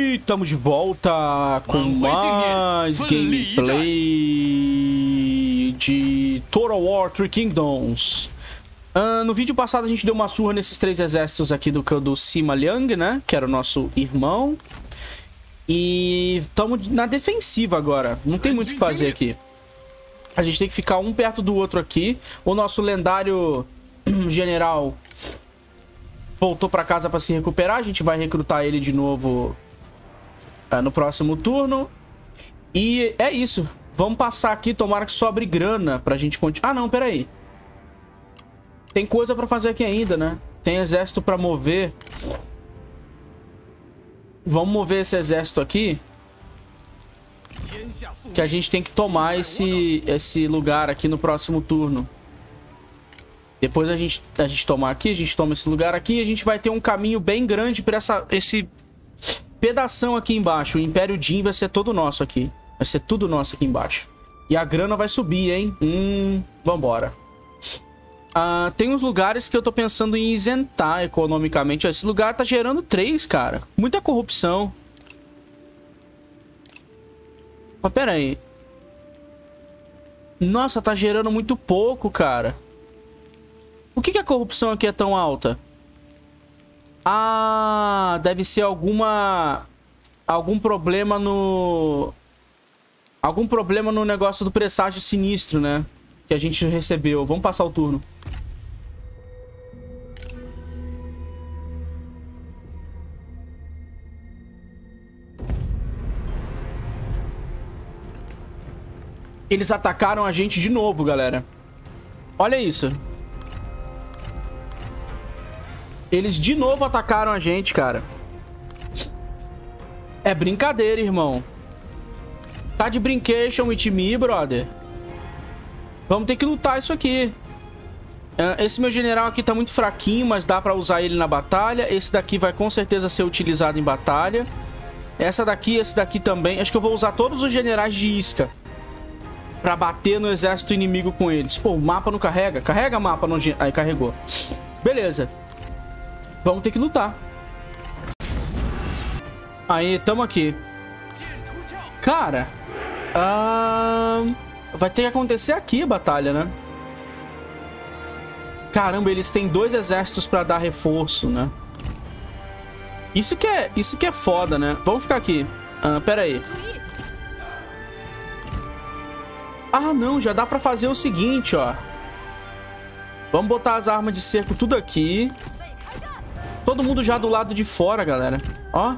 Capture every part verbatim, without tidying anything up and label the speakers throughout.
Speaker 1: E estamos de volta com mais gameplay de Total War Three Kingdoms. Uh, no vídeo passado a gente deu uma surra nesses três exércitos aqui do, do Sima Liang, né? Que era o nosso irmão. E estamos na defensiva agora. Não tem muito o que fazer aqui. A gente tem que ficar um perto do outro aqui. O nosso lendário general voltou pra casa pra se recuperar. A gente vai recrutar ele de novo uh, no próximo turno. E é isso. Vamos passar aqui. Tomara que sobre grana pra gente continuar. Ah, não, peraí. Tem coisa pra fazer aqui ainda, né? Tem exército pra mover. Vamos mover esse exército aqui. Que a gente tem que tomar esse, esse lugar aqui no próximo turno. Depois a gente, a gente tomar aqui, a gente toma esse lugar aqui e a gente vai ter um caminho bem grande para essa, esse pedação aqui embaixo. O Império Jin vai ser todo nosso aqui. Vai ser tudo nosso aqui embaixo. E a grana vai subir, hein? Hum, vambora. Uh, tem uns lugares que eu tô pensando em isentar economicamente. Esse lugar tá gerando três, cara. Muita corrupção. Mas pera aí. Nossa, tá gerando muito pouco, cara. Por que que a corrupção aqui é tão alta? Ah, deve ser alguma... Algum problema no... Algum problema no negócio do presságio sinistro, né? Que a gente recebeu. Vamos passar o turno. Eles atacaram a gente de novo, galera. Olha isso. Eles de novo atacaram a gente, cara. É brincadeira, irmão. Tá de brincation with me, brother. Vamos ter que lutar isso aqui. Esse meu general aqui tá muito fraquinho, mas dá pra usar ele na batalha. Esse daqui vai com certeza ser utilizado em batalha. Essa daqui, esse daqui também. Acho que eu vou usar todos os generais de isca pra bater no exército inimigo com eles. Pô, o mapa não carrega? Carrega o mapa. No... Aí, carregou. Beleza. Vamos ter que lutar. Aí, tamo aqui. Cara... Uh... Vai ter que acontecer aqui a batalha, né? Caramba, eles têm dois exércitos pra dar reforço, né? Isso que é, isso que é foda, né? Vamos ficar aqui. Uh, pera aí. Ah, não. Já dá pra fazer o seguinte, ó. Vamos botar as armas de cerco tudo aqui. Todo mundo já do lado de fora, galera. Ó.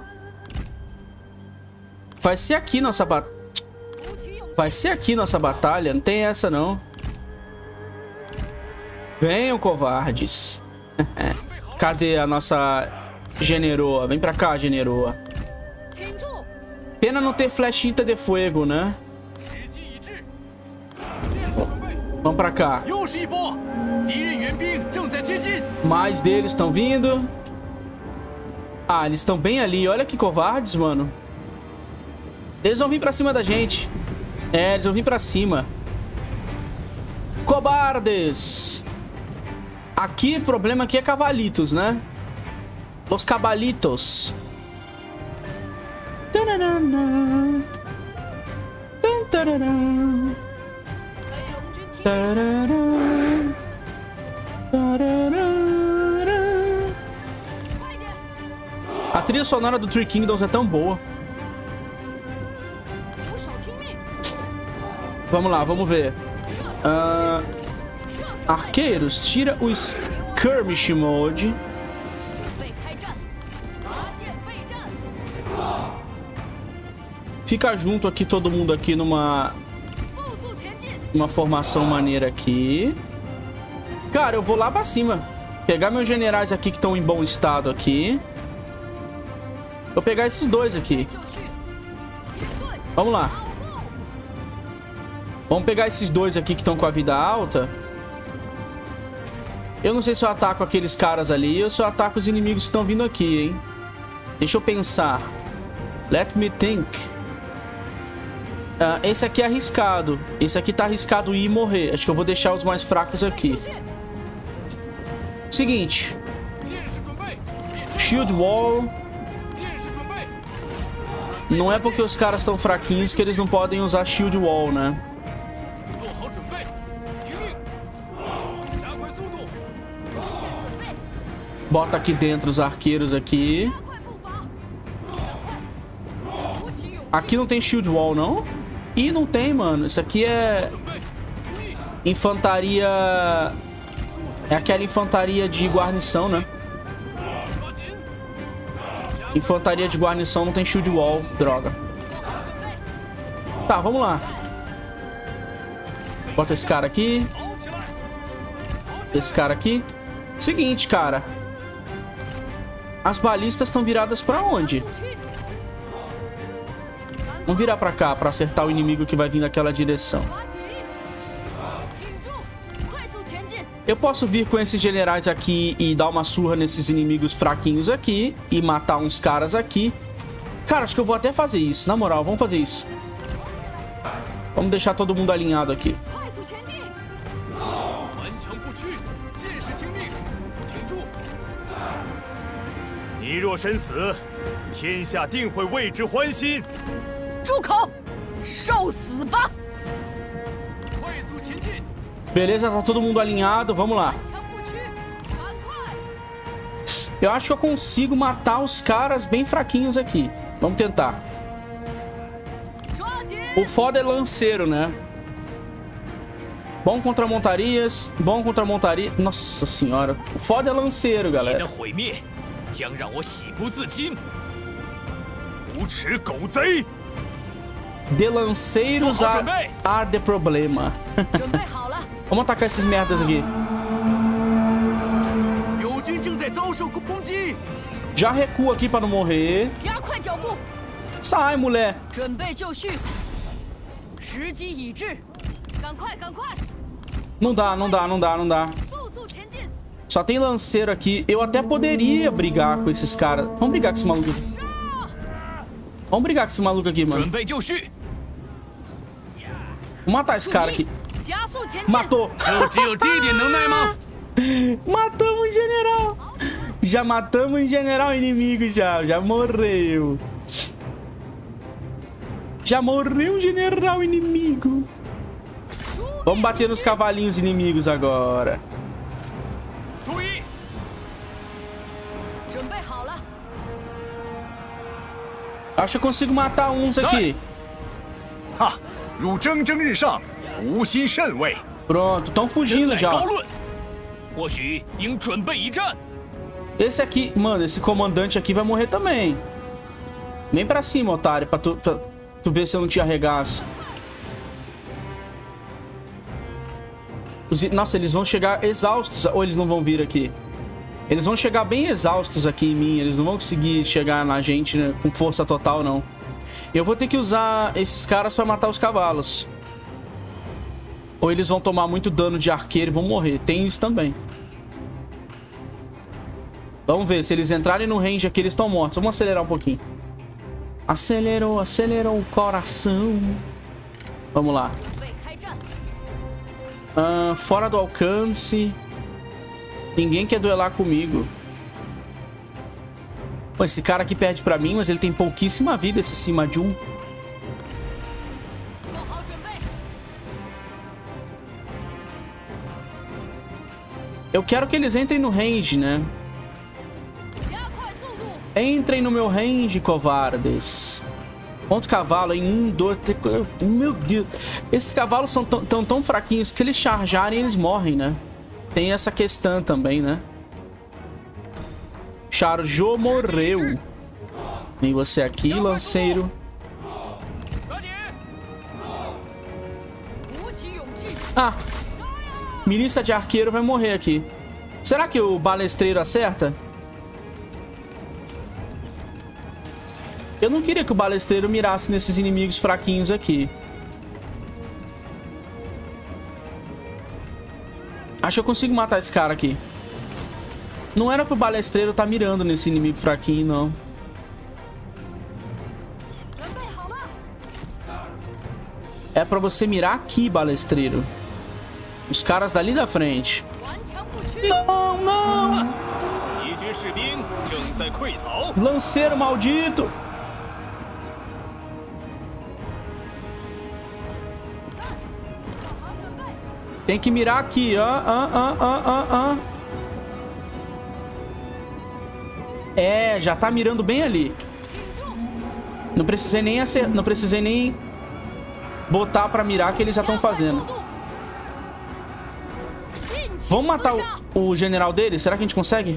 Speaker 1: Vai ser aqui nossa batalha. Vai ser aqui nossa batalha. Não tem essa, não. Venham, covardes. Cadê a nossa generoa? Vem pra cá, generoa. Pena não ter flechita de fogo, né? Vamos pra cá. Mais deles estão vindo. Ah, eles estão bem ali. Olha que covardes, mano. Eles vão vir pra cima da gente. É, eles vão vir pra cima. Cobardes. Aqui, o problema aqui é cavalitos, né? Os cavalitos. A trilha sonora do Three Kingdoms é tão boa. Vamos lá, vamos ver. Uh, arqueiros, tira o Skirmish Mode. Fica junto aqui, todo mundo aqui numa... Uma formação maneira aqui. Cara, eu vou lá pra cima. Pegar meus generais aqui que estão em bom estado aqui. Vou pegar esses dois aqui. Vamos lá. Vamos pegar esses dois aqui que estão com a vida alta. Eu não sei se eu ataco aqueles caras ali ou se eu ataco os inimigos que estão vindo aqui, hein? Deixa eu pensar. Let me think. Uh, esse aqui é arriscado. Esse aqui tá arriscado ir e morrer. Acho que eu vou deixar os mais fracos aqui. Seguinte. Shield Wall. Não é porque os caras estão fraquinhos que eles não podem usar shield wall, né? Bota aqui dentro os arqueiros aqui. Aqui não tem shield wall, não? Ih, não tem, mano. Isso aqui é... Infantaria... É aquela infantaria de guarnição, né? Infantaria de guarnição não tem shield wall. Droga. Tá, vamos lá. Bota esse cara aqui. Esse cara aqui. Seguinte, cara. As balistas estão viradas pra onde? Vamos virar pra cá pra acertar o inimigo que vai vir naquela direção. Eu posso vir com esses generais aqui e dar uma surra nesses inimigos fraquinhos aqui e matar uns caras aqui. Cara, acho que eu vou até fazer isso. Na moral, vamos fazer isso. Vamos deixar todo mundo alinhado aqui. Beleza, tá todo mundo alinhado. Vamos lá. Eu acho que eu consigo matar os caras bem fraquinhos aqui. Vamos tentar. O foda é lanceiro, né? Bom contra montarias. Bom contra montaria. Nossa senhora. O foda é lanceiro, galera. De lanceiros a, a de problema. Vamos atacar esses merdas aqui. Já recua aqui pra não morrer. Sai, mulher. Não dá, não dá, não dá, não dá. Só tem lanceiro aqui. Eu até poderia brigar com esses caras. Vamos brigar com esse maluco aqui. Vamos brigar com esse maluco aqui, mano. Vou matar esse cara aqui. Matou. Matamos o general. Já matamos o general inimigo já. Já morreu. Já morreu o general inimigo. Vamos bater nos cavalinhos inimigos agora. Acho que eu consigo matar uns aqui. Pronto, estão fugindo já. Esse aqui, mano, esse comandante aqui vai morrer também. Vem pra cima, otário, pra tu, pra tu ver se eu não te arregaço. Nossa, eles vão chegar exaustos. Ou eles não vão vir aqui? Eles vão chegar bem exaustos aqui em mim. Eles não vão conseguir chegar na gente, né, com força total, não. Eu vou ter que usar esses caras pra matar os cavalos. Ou eles vão tomar muito dano de arqueiro e vão morrer. Tem isso também. Vamos ver. Se eles entrarem no range aqui, eles estão mortos. Vamos acelerar um pouquinho. Acelerou, acelerou o coração. Vamos lá. Uh, fora do alcance. Ninguém quer duelar comigo. Pô, esse cara aqui perde pra mim, mas ele tem pouquíssima vida, esse Sima Jun. Eu quero que eles entrem no range, né? Entrem no meu range, covardes. Quantos cavalos em um, dois, três... Meu Deus. Esses cavalos são tão, tão, tão fraquinhos que eles charjarem, eles morrem, né? Tem essa questão também, né? Charjou, morreu. Vem você aqui, lanceiro. Ah. Milícia de arqueiro vai morrer aqui. Será que o balestreiro acerta? Eu não queria que o balestreiro mirasse nesses inimigos fraquinhos aqui. Acho que eu consigo matar esse cara aqui. Não era pro balestreiro estar mirando nesse inimigo fraquinho, não. É pra você mirar aqui, balestreiro. Os caras dali da frente. Não, não! Lanceiro maldito! Tem que mirar aqui, ó. Ah, ah, ah, ah, ah. É, já tá mirando bem ali. Não precisei nem acer... Não precisei nem botar pra mirar, que eles já estão fazendo. Vamos matar o, o general dele? Será que a gente consegue?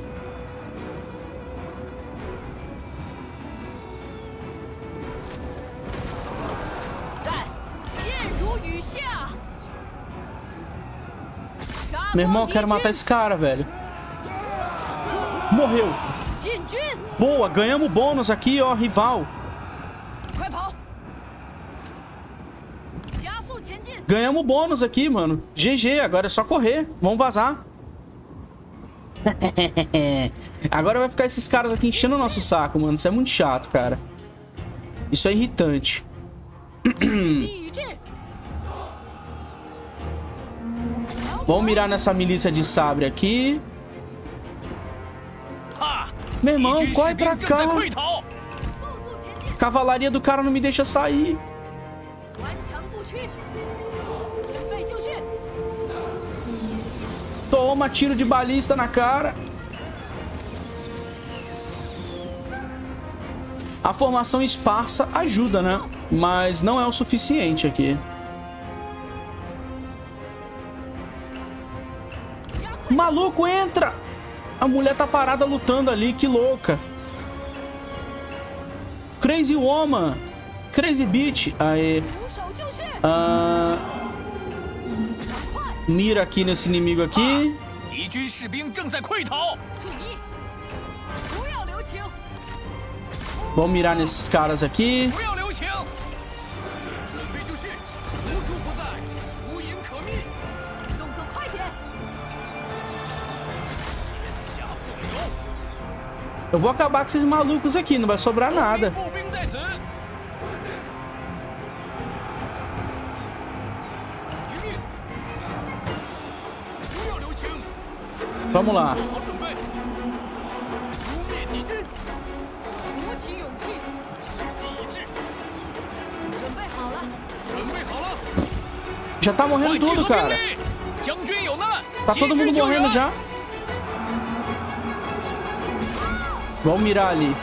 Speaker 1: Meu irmão, eu quero matar esse cara, velho. Morreu. Boa, ganhamos bônus aqui, ó, rival. Ganhamos bônus aqui, mano. G G, agora é só correr. Vamos vazar. Agora vai ficar esses caras aqui enchendo o nosso saco, mano. Isso é muito chato, cara. Isso é irritante. Vamos mirar nessa milícia de sabre aqui. Meu irmão, corre pra cá. Cavalaria do cara não me deixa sair. Toma tiro de balista na cara. A formação esparsa ajuda, né? Mas não é o suficiente aqui. Maluco, entra! A mulher tá parada lutando ali, que louca. Crazy Woman. Crazy Beat. Aê. Ah, mira aqui nesse inimigo aqui. Vamos mirar nesses caras aqui. Eu vou acabar com esses malucos aqui, não vai sobrar nada. Vamos lá. Já tá morrendo tudo, cara. Tá todo mundo morrendo já. Vamos mirar ali.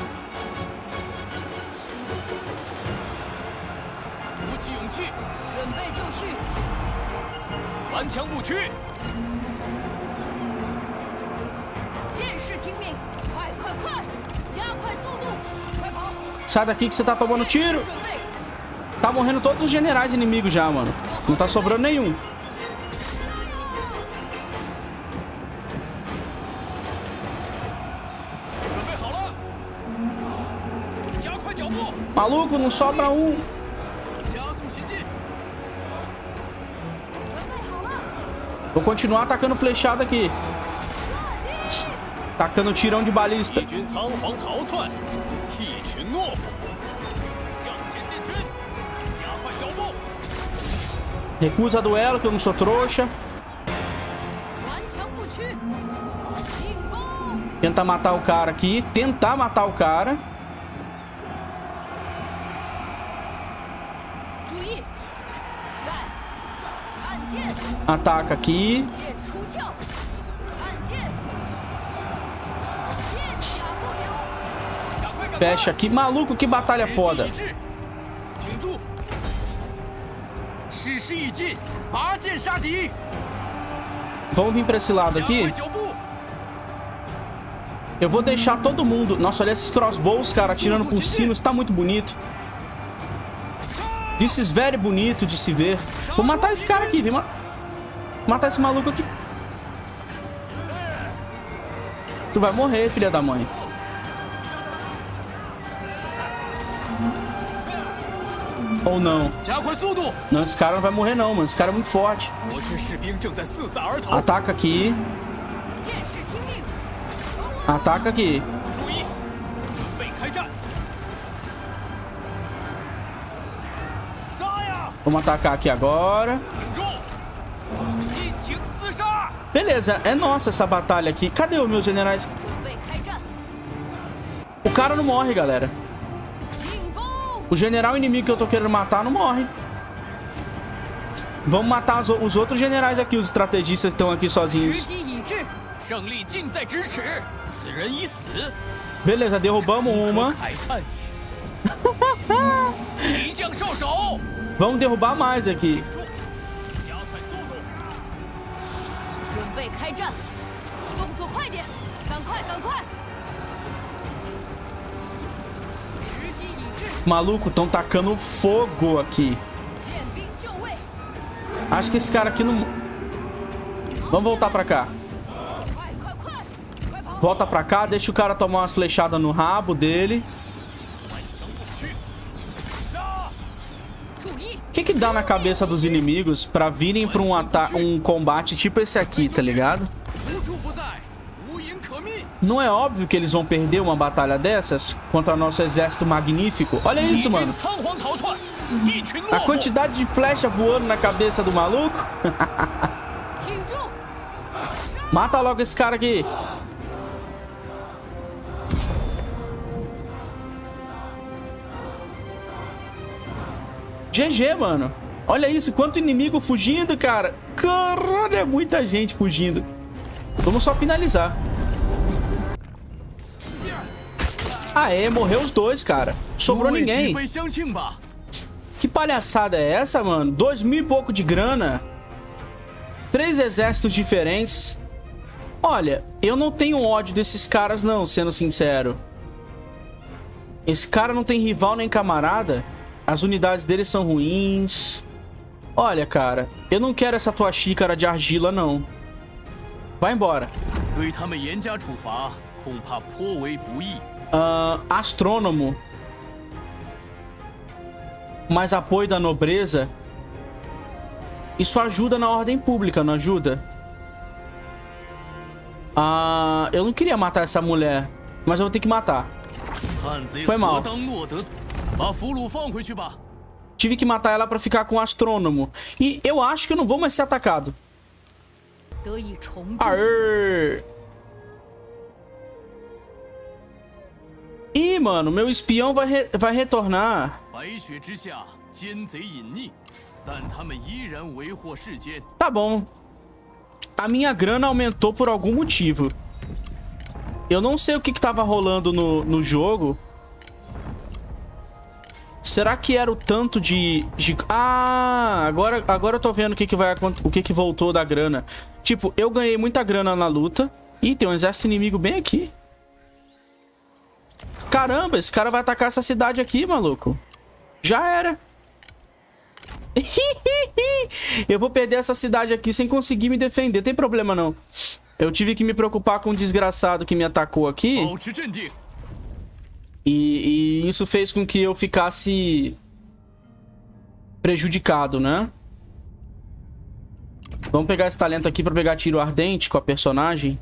Speaker 1: Sai daqui que você tá tomando tiro. Tá morrendo todos os generais inimigos já, mano. Não tá sobrando nenhum. Maluco, não sobra um. Vou continuar atacando flechada aqui. Tacando tirão de balista. Recusa duelo, que eu não sou trouxa. Tenta matar o cara aqui. Tentar matar o cara. Ataca aqui. Fecha aqui. Maluco, que batalha foda. Vamos vir pra esse lado aqui. Eu vou deixar todo mundo... Nossa, olha esses crossbows, cara, atirando por cima. Isso tá muito bonito. This is very bonito de se ver. Vou matar esse cara aqui. Vem ma matar esse maluco aqui. Tu vai morrer, filha da mãe. Ou não. Não, esse cara não vai morrer não, mano. Esse cara é muito forte. Ataca aqui. Ataca aqui. Vamos atacar aqui agora. Beleza, é nossa essa batalha aqui. Cadê os meus generais? O cara não morre, galera. O general inimigo que eu tô querendo matar não morre. Vamos matar os, os outros generais aqui, os estrategistas que estão aqui sozinhos. Beleza, derrubamos uma. Vamos derrubar mais aqui. Maluco, estão tacando fogo aqui. Acho que esse cara aqui não... Vamos voltar pra cá. Volta pra cá, deixa o cara tomar umas flechadas no rabo dele. O que que dá na cabeça dos inimigos pra virem pra um, um combate tipo esse aqui, tá ligado? Não é óbvio que eles vão perder uma batalha dessas contra nosso exército magnífico? Olha isso, mano. A quantidade de flecha voando na cabeça do maluco. Mata logo esse cara aqui. G G, mano. Olha isso, quanto inimigo fugindo, cara. Caralho, é muita gente fugindo. Vamos só finalizar. Aê, morreu os dois, cara. Sobrou ninguém. Que palhaçada é essa, mano? Dois mil e pouco de grana. Três exércitos diferentes. Olha, eu não tenho ódio desses caras, não, sendo sincero. Esse cara não tem rival nem camarada. As unidades deles são ruins. Olha, cara, eu não quero essa tua xícara de argila, não. Vai embora. Uh, astrônomo. Mais apoio da nobreza. Isso ajuda na ordem pública, não ajuda? Ah, eu não queria matar essa mulher, mas eu vou ter que matar. Foi mal. Tive que matar ela pra ficar com o astrônomo. E eu acho que eu não vou mais ser atacado. Aê! Ih, mano, meu espião vai, re vai retornar. Tá bom. A minha grana aumentou por algum motivo. Eu não sei o que que tava rolando no, no jogo. Será que era o tanto de... de... Ah, agora, agora eu tô vendo o que que vai o que que voltou da grana. Tipo, eu ganhei muita grana na luta. Ih, tem um exército inimigo bem aqui. Caramba, esse cara vai atacar essa cidade aqui, maluco. Já era. Eu vou perder essa cidade aqui sem conseguir me defender. Tem problema, não. Eu tive que me preocupar com o desgraçado que me atacou aqui. E, e isso fez com que eu ficasse prejudicado, né? Vamos pegar esse talento aqui pra pegar tiro ardente com a personagem.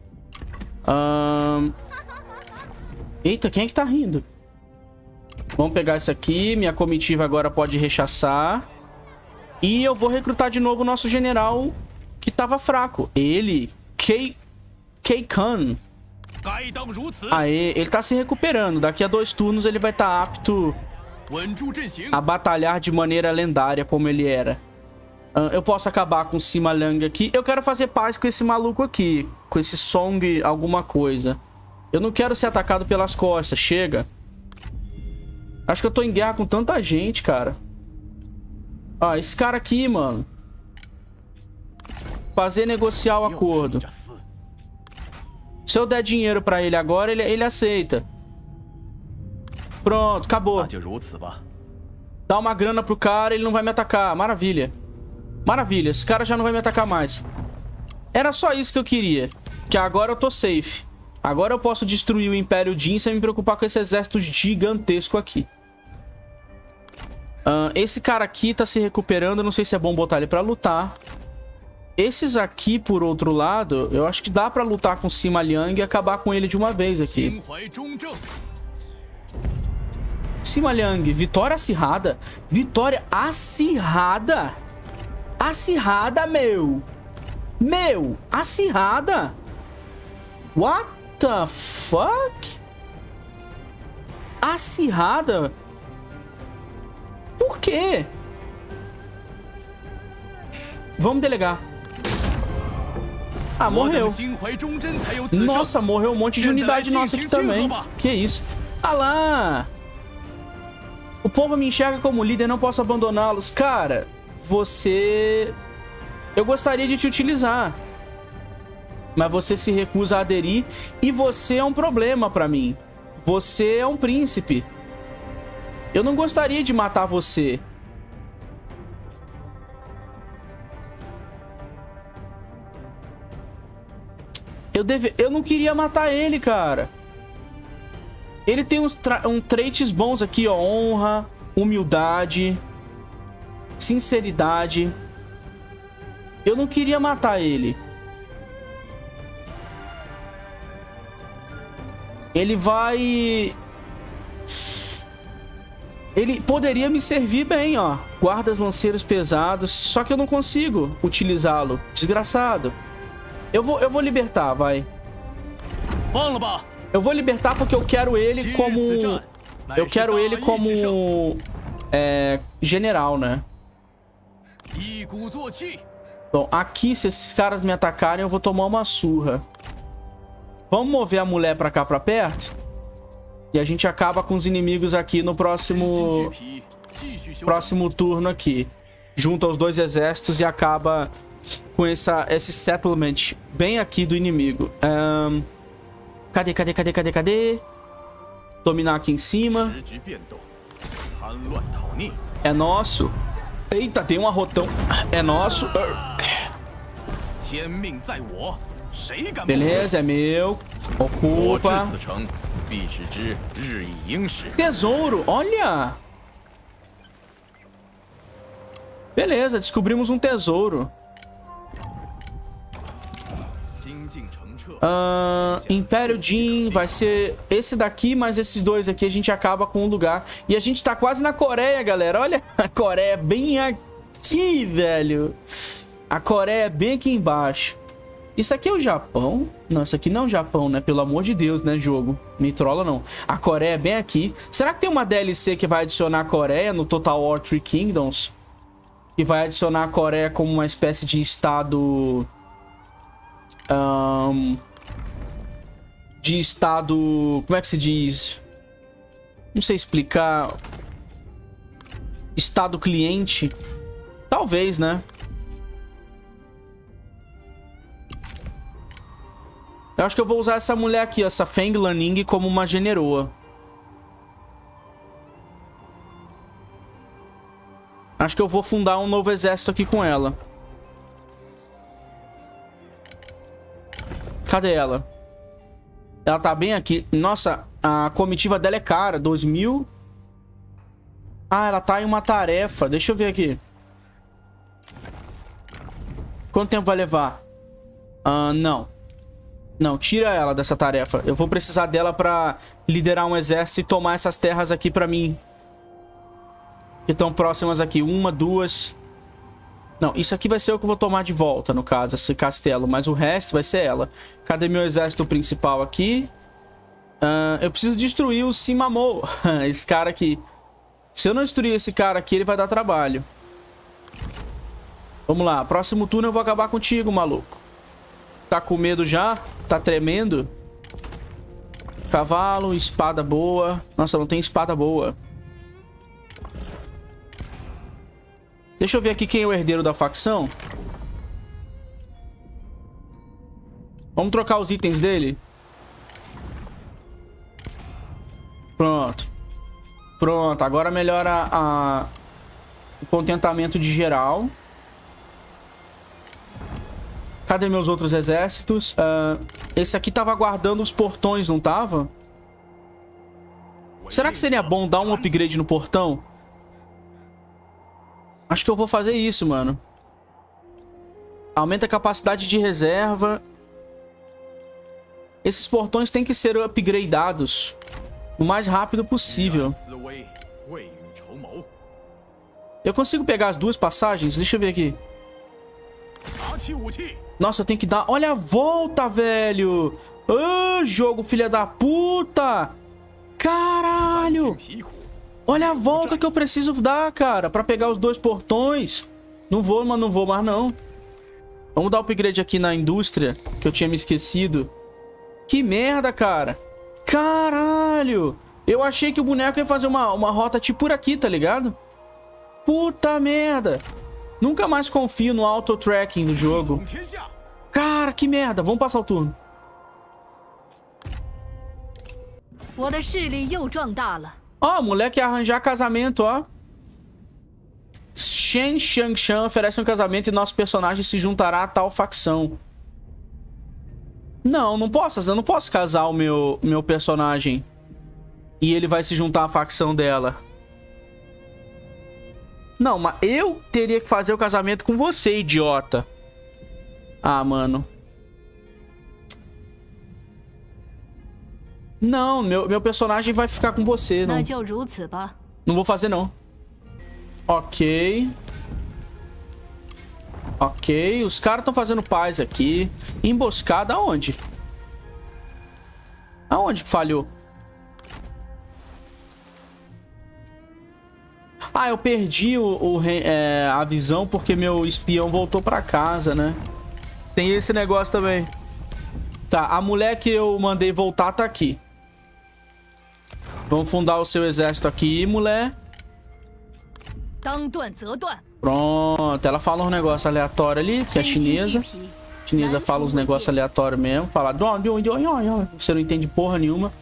Speaker 1: Um... Eita, quem é que tá rindo? Vamos pegar isso aqui. Minha comitiva agora pode rechaçar. E eu vou recrutar de novo o nosso general que tava fraco. Ele, Kei... Kei-Kan. Aê, ele tá se recuperando. Daqui a dois turnos ele vai estar tá apto a batalhar de maneira lendária como ele era. Uh, eu posso acabar com o Sima Liang aqui. Eu quero fazer paz com esse maluco aqui. Com esse Song alguma coisa. Eu não quero ser atacado pelas costas. Chega. Acho que eu tô em guerra com tanta gente, cara. Ah, esse cara aqui, mano. Fazer negociar o acordo. Se eu der dinheiro pra ele agora, ele, ele aceita. Pronto, acabou. Dá uma grana pro cara, ele não vai me atacar. Maravilha. Maravilha, esse cara já não vai me atacar mais. Era só isso que eu queria. Que agora eu tô safe. Agora eu posso destruir o Império Jin sem me preocupar com esse exército gigantesco aqui. Uh, esse cara aqui tá se recuperando. Não sei se é bom botar ele pra lutar. Esses aqui, por outro lado, eu acho que dá pra lutar com Sima Liang e acabar com ele de uma vez aqui. Sima Liang, vitória acirrada. Vitória acirrada. Acirrada, meu. Meu, acirrada. What the fuck? Acirrada? Por quê? Vamos delegar. Ah, morreu. Nossa, morreu um monte de unidade nossa aqui também. Que isso? Ah lá! O povo me enxerga como líder, não posso abandoná-los. Cara, você... Eu gostaria de te utilizar. Mas você se recusa a aderir. E você é um problema pra mim. Você é um príncipe. Eu não gostaria de matar você. Eu, deve... eu não queria matar ele, cara. Ele tem uns tra... um traits bons aqui, ó. Honra, humildade, sinceridade. Eu não queria matar ele. Ele vai... Ele poderia me servir bem, ó. Guardas lanceiros pesados. Só que eu não consigo utilizá-lo. Desgraçado. Eu vou, eu vou libertar, vai. Eu vou libertar porque eu quero ele como... Eu quero ele como... É... General, né? Bom, aqui, se esses caras me atacarem, eu vou tomar uma surra. Vamos mover a mulher pra cá, pra perto. E a gente acaba com os inimigos aqui no próximo... Próximo turno aqui. Junta os dois exércitos e acaba com essa, esse settlement bem aqui do inimigo. Um... Cadê, cadê, cadê, cadê, cadê? Dominar aqui em cima. É nosso. Eita, tem um arrotão. É nosso. Beleza, é meu. Ocupa. Tesouro, olha. Beleza, descobrimos um tesouro. Uh, Império Jin vai ser esse daqui, mas esses dois aqui a gente acaba com um lugar. E a gente tá quase na Coreia, galera. Olha, a Coreia bem aqui, velho. A Coreia é bem aqui embaixo. Isso aqui é o Japão? Não, isso aqui não é o Japão, né? Pelo amor de Deus, né, jogo? Me trola, não. A Coreia é bem aqui. Será que tem uma D L C que vai adicionar a Coreia no Total War Three Kingdoms? Que vai adicionar a Coreia como uma espécie de estado... Um, de estado... Como é que se diz? Não sei explicar. Estado cliente. Talvez, né? Eu acho que eu vou usar essa mulher aqui, essa Feng Lanning, como uma generoa. Acho que eu vou fundar um novo exército aqui com ela. Cadê ela? Ela tá bem aqui. Nossa, a comitiva dela é cara. dois mil. Ah, ela tá em uma tarefa. Deixa eu ver aqui. Quanto tempo vai levar? Ah, não. Não, tira ela dessa tarefa. Eu vou precisar dela pra liderar um exército e tomar essas terras aqui pra mim. Que estão próximas aqui. Uma, duas... Não, isso aqui vai ser o que eu vou tomar de volta, no caso, esse castelo. Mas o resto vai ser ela. Cadê meu exército principal aqui? Uh, eu preciso destruir o Simamo. Esse cara aqui. Se eu não destruir esse cara aqui, ele vai dar trabalho. Vamos lá. Próximo turno eu vou acabar contigo, maluco. Tá com medo já? Tá tremendo? Cavalo, espada boa. Nossa, não tem espada boa. Deixa eu ver aqui quem é o herdeiro da facção. Vamos trocar os itens dele. Pronto. Pronto, agora melhora a... o contentamento de geral. Cadê meus outros exércitos? Uh, esse aqui tava guardando os portões, não tava? Será que seria bom dar um upgrade no portão? Acho que eu vou fazer isso, mano. Aumenta a capacidade de reserva. Esses portões têm que ser upgradados o mais rápido possível. Eu consigo pegar as duas passagens? Deixa eu ver aqui. Nossa, eu tenho que dar... Olha a volta, velho! Ah, jogo, filha da puta! Caralho! Olha a volta que eu preciso dar, cara, pra pegar os dois portões. Não vou, mas não vou mais, não. Vamos dar upgrade aqui na indústria, que eu tinha me esquecido. Que merda, cara. Caralho. Eu achei que o boneco ia fazer uma, uma rota tipo por aqui, tá ligado? Puta merda. Nunca mais confio no auto-tracking do jogo. Cara, que merda. Vamos passar o turno. Ó, oh, moleque ia arranjar casamento, ó. Shen Xiangshan oferece um casamento e nosso personagem se juntará a tal facção. Não, não posso. Eu não posso casar o meu, meu personagem. E ele vai se juntar à facção dela. Não, mas eu teria que fazer o casamento com você, idiota. Ah, mano. Não, meu, meu personagem vai ficar com você. Não, não vou fazer, não. Ok. Ok, os caras estão fazendo paz aqui. Emboscada aonde? Aonde que falhou? Ah, eu perdi o, o, é, a visão porque meu espião voltou pra casa, né? Tem esse negócio também. Tá, a mulher que eu mandei voltar tá aqui. Vamos fundar o seu exército aqui, mulher. Pronto, ela fala um negócio aleatório ali, que é chinesa. A chinesa fala uns negócios aleatórios mesmo. Fala, você não entende porra nenhuma.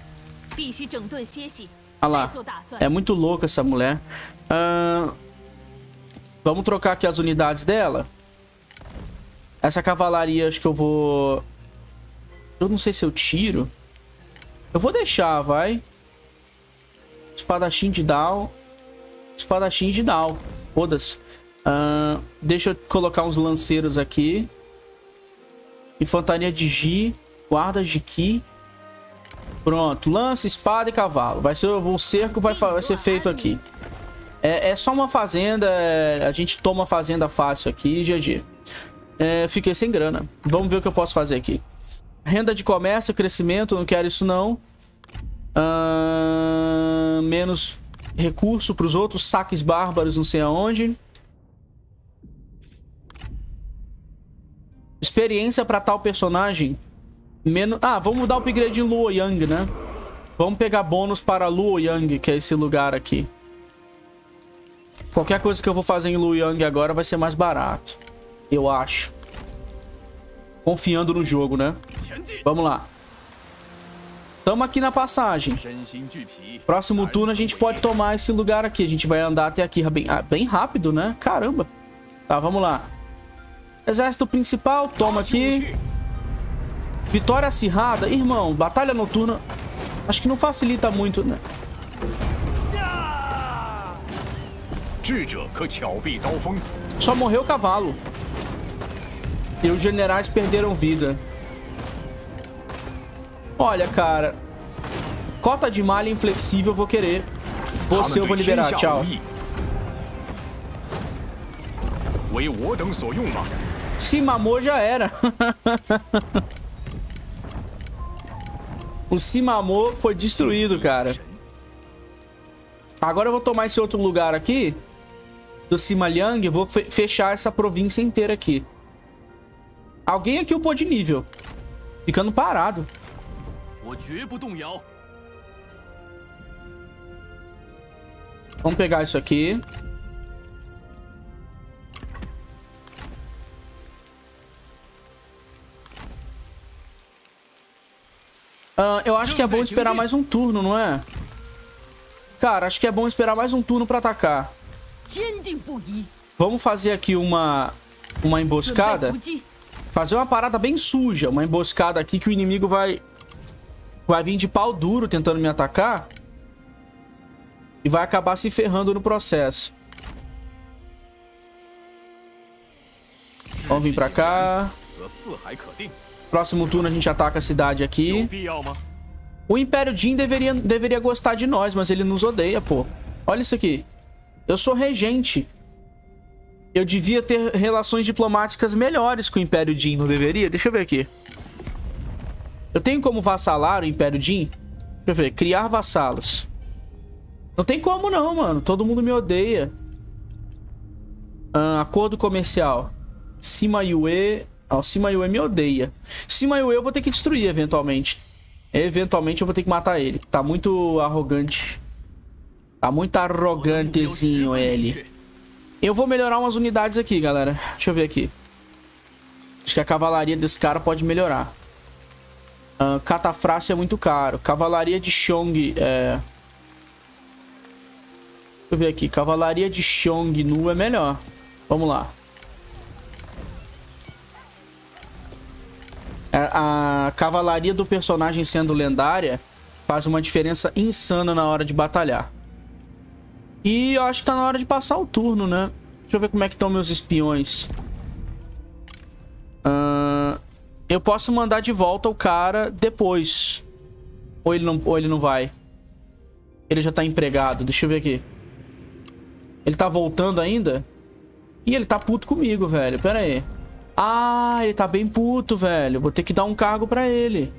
Speaker 1: Olha lá, é muito louca essa mulher. Uh, vamos trocar aqui as unidades dela. Essa cavalaria, acho que eu vou... Eu não sei se eu tiro. Eu vou deixar, vai. Espadachim de Dal. Espadachim de Dal. Foda-se. Uh, deixa eu colocar uns lanceiros aqui. Infantaria de Ji. Guardas de Ki. Pronto. Lança, espada e cavalo. Vai ser o cerco vai, vai ser feito aqui. É, é só uma fazenda. É, a gente toma a fazenda fácil aqui. G G. É, fiquei sem grana. Vamos ver o que eu posso fazer aqui. Renda de comércio, crescimento. Não quero isso não. Uh, menos recurso para os outros. Saques bárbaros, não sei aonde. Experiência para tal personagem. Menos... Ah, vamos dar o upgrade em Luoyang, né? Vamos pegar bônus para Luoyang, que é esse lugar aqui. Qualquer coisa que eu vou fazer em Luoyang agora vai ser mais barato. Eu acho. Confiando no jogo, né? Vamos lá. Estamos aqui na passagem. Próximo turno a gente pode tomar esse lugar aqui. A gente vai andar até aqui bem, bem rápido, né? Caramba. Tá, vamos lá. Exército principal, toma aqui. Vitória acirrada. Irmão, batalha noturna. Acho que não facilita muito, né? Só morreu o cavalo. E os generais perderam vida. Olha, cara. Cota de malha inflexível eu vou querer. Você eu vou liberar. Tchau. Se mamou já era. O Simamô foi destruído, cara. Agora eu vou tomar esse outro lugar aqui. Do Simaliang. Vou fe fechar essa província inteira aqui. Alguém aqui upou de nível. Ficando parado. Vamos pegar isso aqui. Uh, eu acho que é bom esperar mais um turno, não é? Cara, acho que é bom esperar mais um turno pra atacar. Vamos fazer aqui uma, uma emboscada. Fazer uma parada bem suja. Uma emboscada aqui que o inimigo vai... Vai vir de pau duro tentando me atacar. E vai acabar se ferrando no processo. Vamos vir pra cá. Próximo turno a gente ataca a cidade aqui. O Império Jin deveria, deveria gostar de nós, mas ele nos odeia, pô. Olha isso aqui. Eu sou regente. Eu devia ter relações diplomáticas melhores com o Império Jin, não deveria? Deixa eu ver aqui. Eu tenho como vassalar o Império Jin? Deixa eu ver. Criar vassalos. Não tem como não, mano. Todo mundo me odeia. Ah, acordo comercial. Sima Yue. Ah, o Sima Yue me odeia. Sima Yue eu vou ter que destruir eventualmente. Eventualmente eu vou ter que matar ele. Tá muito arrogante. Tá muito arrogantezinho ele. Eu vou melhorar umas unidades aqui, galera. Deixa eu ver aqui. Acho que a cavalaria desse cara pode melhorar. Uh, catafrácio é muito caro. Cavalaria de Xiong é... Deixa eu ver aqui. Cavalaria de Xiong Nu é melhor. Vamos lá. A, a cavalaria do personagem sendo lendária faz uma diferença insana na hora de batalhar. E eu acho que tá na hora de passar o turno, né? Deixa eu ver como é que estão meus espiões. Uh, eu posso mandar de volta o cara depois. Ou ele não, ou ele não vai. Ele já tá empregado. Deixa eu ver aqui. Ele tá voltando ainda? Ih, ele tá puto comigo, velho. Pera aí. Ah, ele tá bem puto, velho. Vou ter que dar um cargo pra ele.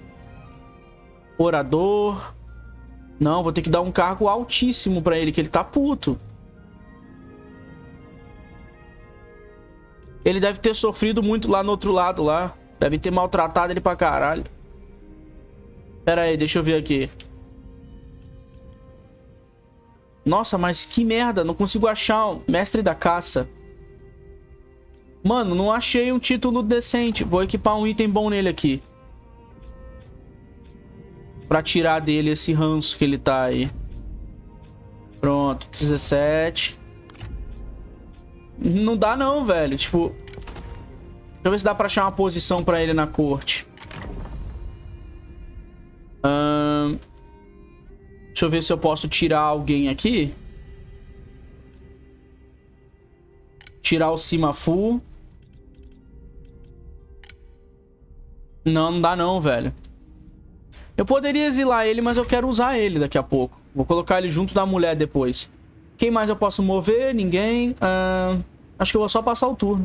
Speaker 1: Orador. Não, vou ter que dar um cargo altíssimo pra ele, que ele tá puto. Ele deve ter sofrido muito lá no outro lado, lá. Deve ter maltratado ele pra caralho. Pera aí, deixa eu ver aqui. Nossa, mas que merda. Não consigo achar um mestre da caça. Mano, não achei um título decente. Vou equipar um item bom nele aqui. Pra tirar dele esse ranço que ele tá aí. Pronto, dezessete. Não dá não, velho. Tipo... Deixa eu ver se dá pra achar uma posição pra ele na corte. Hum... Deixa eu ver se eu posso tirar alguém aqui. Tirar o Sima Fu. Não, não dá não, velho. Eu poderia exilar ele, mas eu quero usar ele daqui a pouco. Vou colocar ele junto da mulher depois. Quem mais eu posso mover? Ninguém. Uh, acho que eu vou só passar o turno.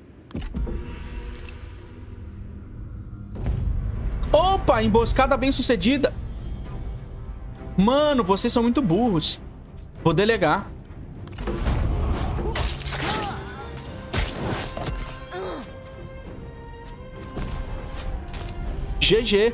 Speaker 1: Opa, emboscada bem sucedida. Mano, vocês são muito burros. Vou delegar. G G.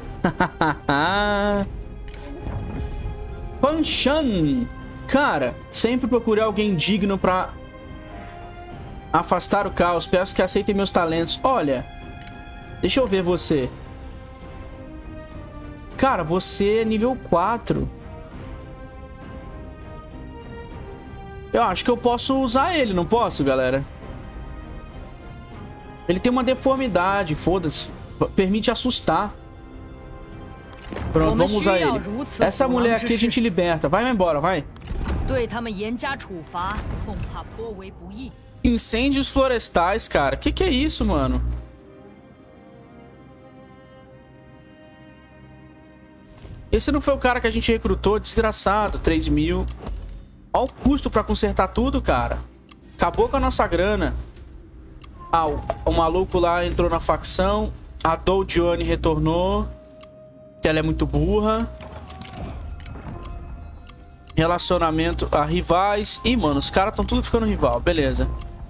Speaker 1: Panchan. Cara, sempre procurei alguém digno pra afastar o caos. Peço que aceitem meus talentos. Olha, deixa eu ver você. Cara, você é nível quatro. Eu acho que eu posso usar ele, não posso, galera? Ele tem uma deformidade, foda-se. Permite assustar. Pronto, vamos usar ele. Essa mulher aqui a gente liberta. Vai embora, vai. Incêndios florestais, cara. Que que é isso, mano? Esse não foi o cara que a gente recrutou? Desgraçado, três mil. Olha o custo pra consertar tudo, cara. Acabou com a nossa grana. Ah, o, o maluco lá entrou na facção. A Doujione retornou. Que ela é muito burra. Relacionamento a rivais. Ih, mano, os caras estão tudo ficando rival. Beleza.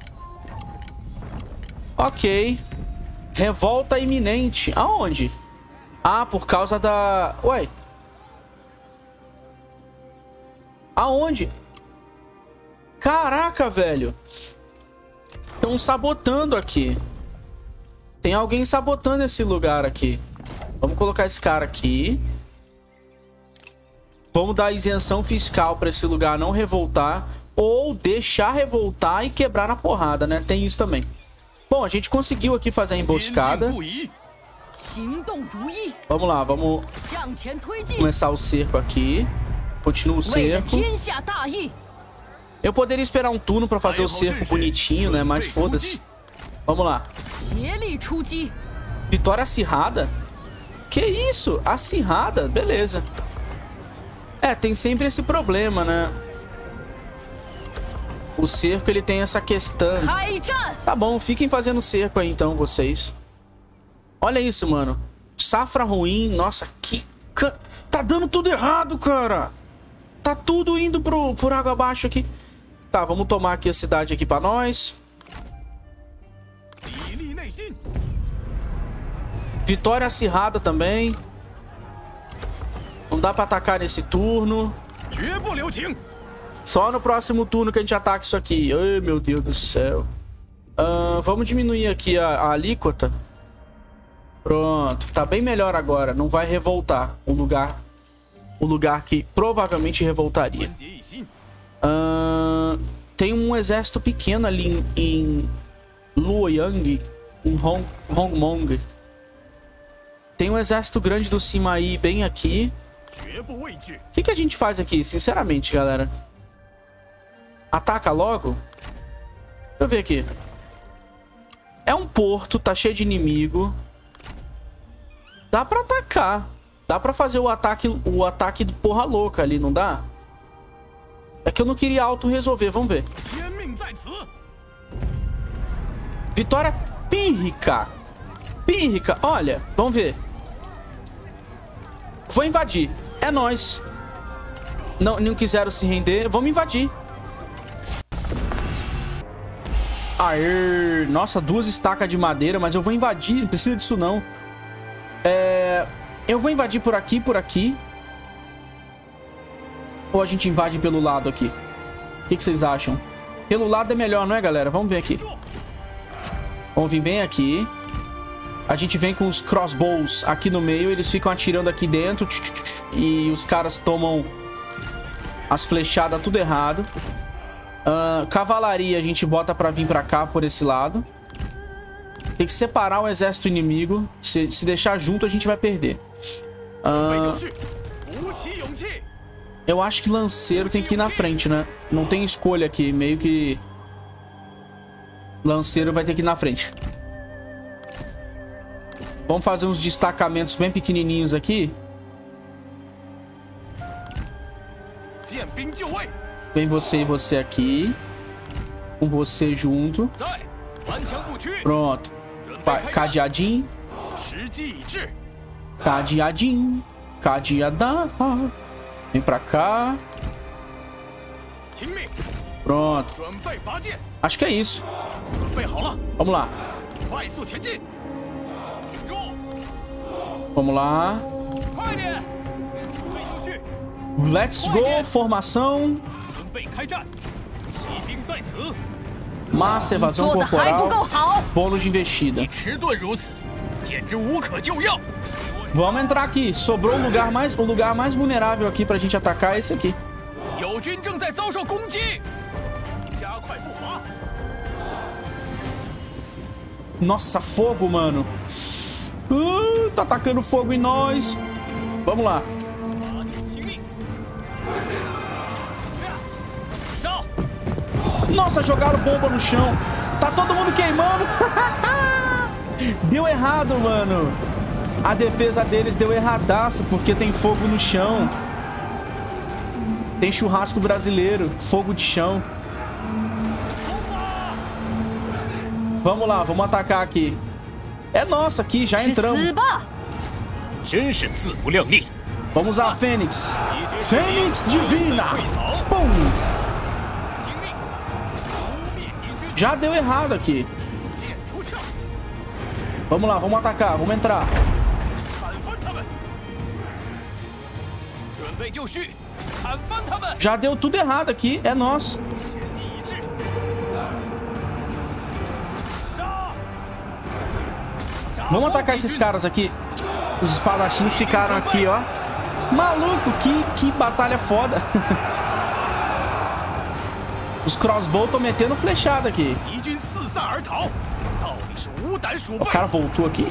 Speaker 1: Ok. Revolta iminente. Aonde? Ah, por causa da... Ué. Aonde? Caraca, velho. Estão sabotando aqui. Tem alguém sabotando esse lugar aqui. Vamos colocar esse cara aqui. Vamos dar isenção fiscal para esse lugar não revoltar. Ou deixar revoltar e quebrar na porrada, né? Tem isso também. Bom, a gente conseguiu aqui fazer a emboscada. Vamos lá, vamos começar o cerco aqui. Continua o cerco. Eu poderia esperar um turno pra fazer o cerco bonitinho, né? Mas foda-se. Vamos lá. Vitória acirrada? Que isso? Acirrada? Beleza. É, tem sempre esse problema, né? O cerco, ele tem essa questão. Tá bom, fiquem fazendo cerco aí então, vocês. Olha isso, mano. Safra ruim. Nossa, que... Tá dando tudo errado, cara. Tá tudo indo pro, por água abaixo aqui. Tá, vamos tomar aqui a cidade aqui pra nós. Vitória acirrada também. Não dá pra atacar nesse turno. Só no próximo turno que a gente ataca isso aqui. Ai, meu Deus do céu. Uh, vamos diminuir aqui a, a alíquota. Pronto. Tá bem melhor agora. Não vai revoltar o lugar. O lugar que provavelmente revoltaria. Uh, tem um exército pequeno ali em, em Luoyang. Em Hong, Hongmong. Tem um exército grande do Sima-Yi bem aqui. O que, que a gente faz aqui, sinceramente, galera? Ataca logo? Deixa eu ver aqui. É um porto, tá cheio de inimigo. Dá pra atacar. Dá pra fazer o ataque, o ataque do porra louca ali, não dá? É que eu não queria auto-resolver, vamos ver. Vitória pírrica. Pírrica, olha, vamos ver. Vou invadir. É nóis. Não, não quiseram se render. Vamos invadir. Aê. Nossa, duas estacas de madeira. Mas eu vou invadir. Não precisa disso, não. É... Eu vou invadir por aqui, por aqui. Ou a gente invade pelo lado aqui? O que, que vocês acham? Pelo lado é melhor, não é, galera? Vamos ver aqui. Vamos vir bem aqui. A gente vem com os crossbows aqui no meio. Eles ficam atirando aqui dentro. E os caras tomam as flechadas tudo errado. Uh, cavalaria a gente bota pra vir pra cá por esse lado. Tem que separar o exército inimigo. Se, se deixar junto a gente vai perder. Uh, eu acho que lanceiro tem que ir na frente, né? Não tem escolha aqui. Meio que... Lanceiro vai ter que ir na frente. Vamos fazer uns destacamentos bem pequenininhos aqui. Vem você e você aqui. Com você junto. Pronto. Cadeadinho. Cadeadinho. Cadeada. Vem pra cá. Pronto. Acho que é isso. Vamos lá. Vamos lá. Let's go. Formação. Massa, evasão corporal. Bônus de investida. Vamos entrar aqui. Sobrou o lugar mais, o lugar mais vulnerável aqui pra gente atacar é esse aqui. Nossa, fogo, mano. Uh, tá atacando fogo em nós. Vamos lá. Nossa, jogaram bomba no chão. Tá todo mundo queimando. Deu errado, mano. A defesa deles deu erradaço porque tem fogo no chão. Tem churrasco brasileiro. Fogo de chão. Vamos lá, vamos atacar aqui. É nosso aqui, já entramos. Vamos usar a Fênix. Fênix Divina. Pum. Já deu errado aqui. Vamos lá, vamos atacar, vamos entrar. Já deu tudo errado aqui, é nosso. Vamos atacar esses caras aqui. Os espadachins ficaram aqui, ó. Maluco, que, que batalha foda. Os crossbow estão metendo flechada aqui. O cara voltou aqui.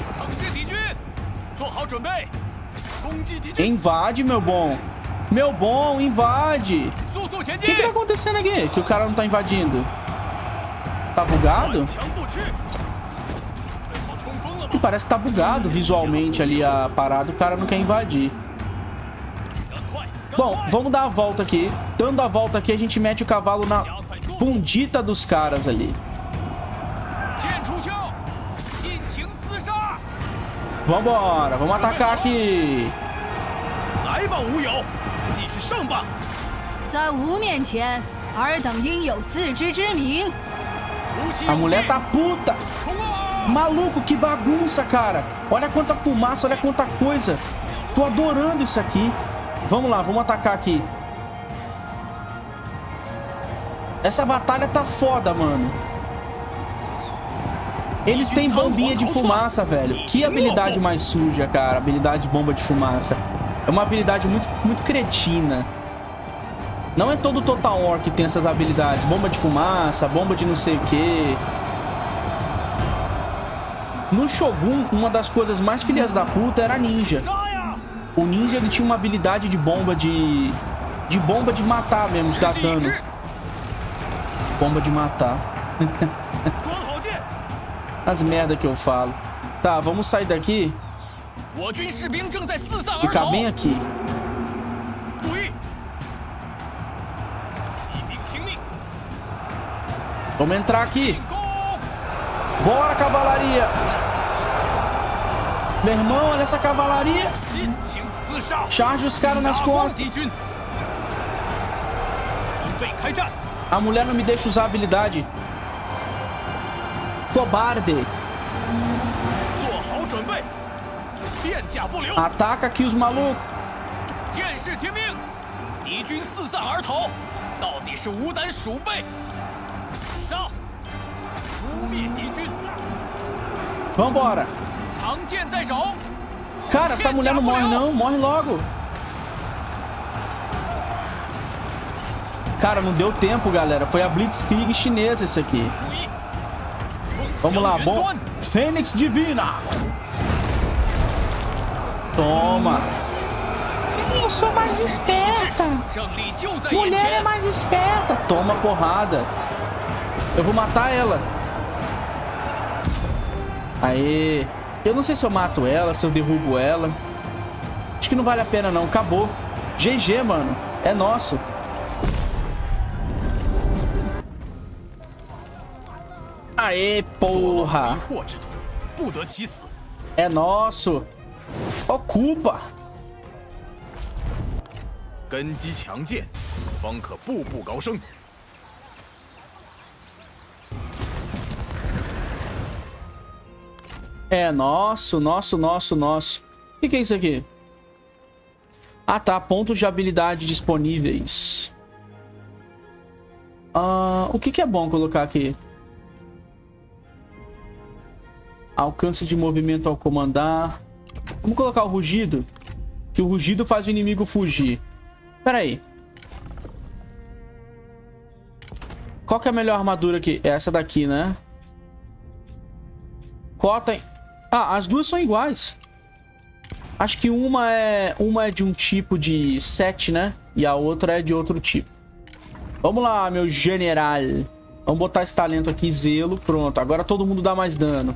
Speaker 1: Invade, meu bom. Meu bom, invade. O que que tá acontecendo aqui? Que o cara não tá invadindo. Tá bugado? Parece que tá bugado visualmente ali a parada. O cara não quer invadir. Bom, vamos dar a volta aqui. Dando a volta aqui, a gente mete o cavalo na bundita dos caras ali. Vambora, vamos atacar aqui. A mulher tá puta. Maluco, que bagunça, cara. Olha quanta fumaça, olha quanta coisa. Tô adorando isso aqui. Vamos lá, vamos atacar aqui. Essa batalha tá foda, mano. Eles têm bombinha de fumaça, velho. Que habilidade mais suja, cara. Habilidade de bomba de fumaça. É uma habilidade muito, muito cretina. Não é todo Total War que tem essas habilidades. Bomba de fumaça, bomba de não sei o que. No Shogun, uma das coisas mais filhas da puta era ninja. O ninja, ele tinha uma habilidade de bomba de... De bomba de matar mesmo, de dar dano. Bomba de matar. As merda que eu falo. Tá, vamos sair daqui. Ficar bem aqui. Vamos entrar aqui. Bora, cavalaria. Meu irmão, olha essa cavalaria. Charge os caras nas costas. A mulher não me deixa usar a habilidade. Cobarde. Ataca aqui os malucos. Vambora. Cara, essa mulher não morre não. Morre logo. Cara, não deu tempo, galera. Foi a Blitzkrieg chinesa isso aqui. Vamos lá, bom. Fênix Divina. Toma. Eu sou mais esperta. Mulher é mais esperta. Toma porrada. Eu vou matar ela. Aê. Eu não sei se eu mato ela, se eu derrubo ela. Acho que não vale a pena não. Acabou. G G, mano. É nosso. Aê, porra. É nosso. Ocupa. É nosso, nosso, nosso, nosso. O que, que é isso aqui? Ah, tá. Pontos de habilidade disponíveis. Ah, o que, que é bom colocar aqui? Alcance de movimento ao comandar. Vamos colocar o rugido. Que o rugido faz o inimigo fugir. Pera aí. Qual que é a melhor armadura aqui? É essa daqui, né? Cota... Ah, as duas são iguais. Acho que uma é, uma é de um tipo de sete, né? E a outra é de outro tipo. Vamos lá, meu general. Vamos botar esse talento aqui, zelo. Pronto, agora todo mundo dá mais dano.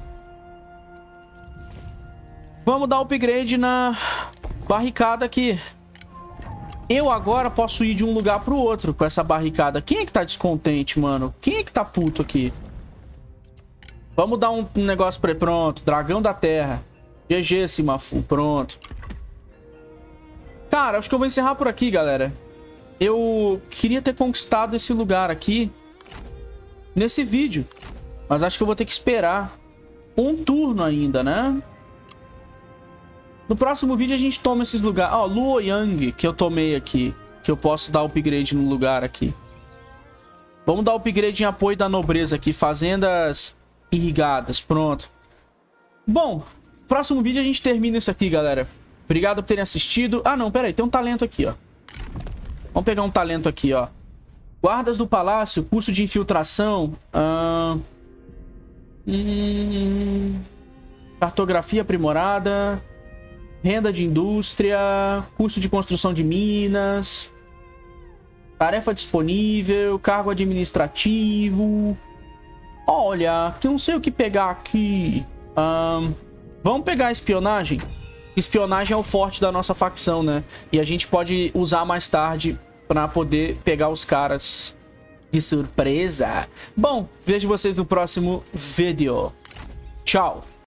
Speaker 1: Vamos dar upgrade na barricada aqui. Eu agora posso ir de um lugar pro outro com essa barricada. Quem é que tá descontente, mano? Quem é que tá puto aqui? Vamos dar um, um negócio pra ele. Pronto, dragão da terra. G G, Simafu. Pronto. Cara, acho que eu vou encerrar por aqui, galera. Eu queria ter conquistado esse lugar aqui nesse vídeo. Mas acho que eu vou ter que esperar um turno ainda, né? No próximo vídeo a gente toma esses lugares. Ó, Luoyang, que eu tomei aqui. Que eu posso dar upgrade no lugar aqui. Vamos dar upgrade em apoio da nobreza aqui. Fazendas irrigadas. Pronto. Bom, próximo vídeo a gente termina isso aqui, galera. Obrigado por terem assistido. Ah, não, pera aí. Tem um talento aqui, ó. Vamos pegar um talento aqui, ó. Guardas do palácio. Curso de infiltração. Ah... Hum... Cartografia aprimorada. Renda de indústria, custo de construção de minas, tarefa disponível, cargo administrativo. Olha, que eu não sei o que pegar aqui. Um, vamos pegar a espionagem. Espionagem é o forte da nossa facção, né? E a gente pode usar mais tarde para poder pegar os caras de surpresa. Bom, vejo vocês no próximo vídeo. Tchau.